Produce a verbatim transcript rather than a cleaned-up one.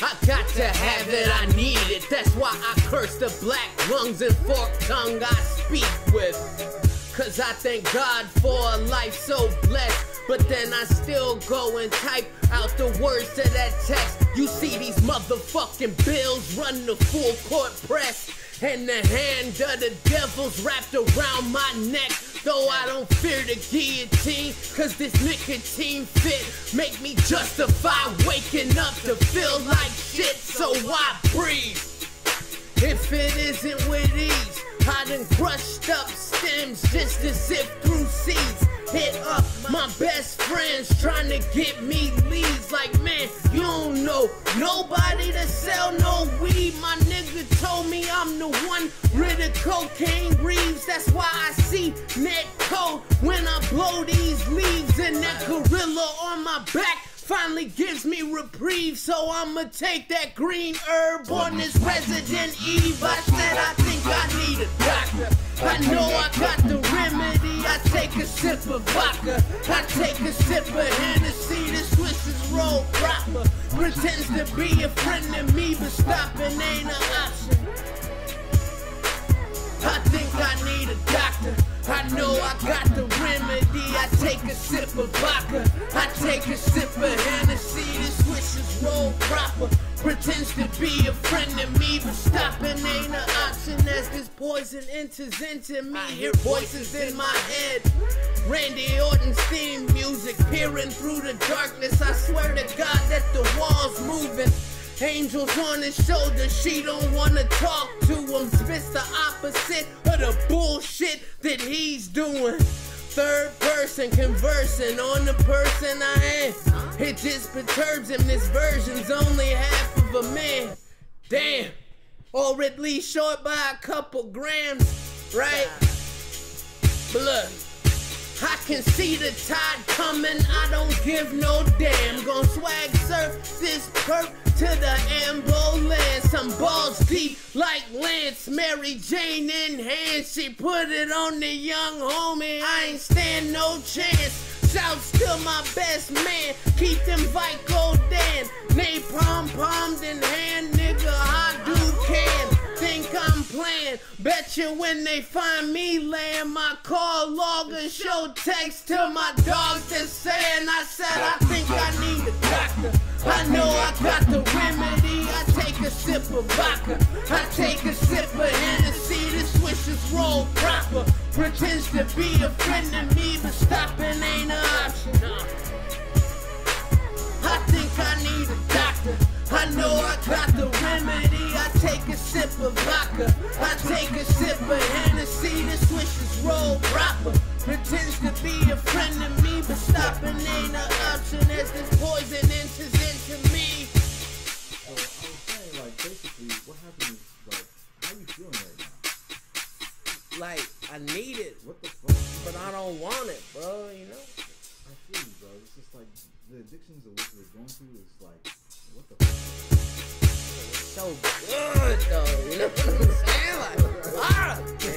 I got to have it, I need it. That's why I curse the black lungs and forked tongue I speak with. Cause I thank God for a life so blessed. But then I still go and type out the words to that text. You see these motherfucking bills run the full court press. And the hand of the devil's wrapped around my neck. Though I don't fear the guillotine, cause this nicotine fit make me justify waking up to feel like shit, so I breathe. If it isn't with ease, I done crushed up stems just to sift through seeds. Hit up my best friends trying to get me leads. Like, man, you don't know nobody to sell no weed. My nigga told me I'm the one Wridacule King Reeves. That's why I see net code when I blow these leaves. And that gorilla on my back finally gives me reprieve. So I'ma take that green herb on this Resident Eve. I said I think I need a doctor. I know I got the remedy. I take a sip of vodka. I take a sip of Hennessy. The Swiss is roll proper. Pretends to be a friend of me, but stopping ain't an option. I think I need a doctor. I know I got the remedy. I take a sip of vodka. I take a sip of Hennessy. The Swiss is roll proper. Pretends to be a friend of me, but stopping ain't an option. As this poison enters into me, I hear voices in my head. Randy Orton's theme music peering through the darkness. I swear to God that the wall's moving. Angels on his shoulder, she don't wanna talk to him. Spits the opposite of the bullshit that he's doing. Third person conversing on the person I am. It just perturbs him, this version's only half of a man. Damn, or at least short by a couple grams, right? But look, I can see the tide coming, I don't give no damn. Gon' swag surf this perk to the ambulance. I'm balls deep like Lance, Mary Jane in hand. She put it on the young homie, I ain't stand no chance. Shouts to my best man, keep them Vico Dan. Napalm palmed in hand, nigga, I do can. Think I'm playing, bet you when they find me laying my call logger, show text to my dog that's saying I said I think I need a doctor. I know I got the remedy. I take a sip of vodka. I take a sip of Hennessy. The swishers roll proper. Pretends to be a friend of me, but stopping ain't an option. I think I need a doctor. I know I got the remedy. I take a sip of vodka. I take a sip of Hennessy. The swishers roll proper. Pretends to be a friend of me, but stopping ain't an option as this poison enters into me. So I was saying, like, basically, what happened is, like, how you feeling right now? Like, I need it. What the fuck? But I don't want it, bro, you know? I feel you, bro. It's just like, the addictions of what we're going through is like, what the fuck? It's so good, though, you know what I'm saying? Like, ah,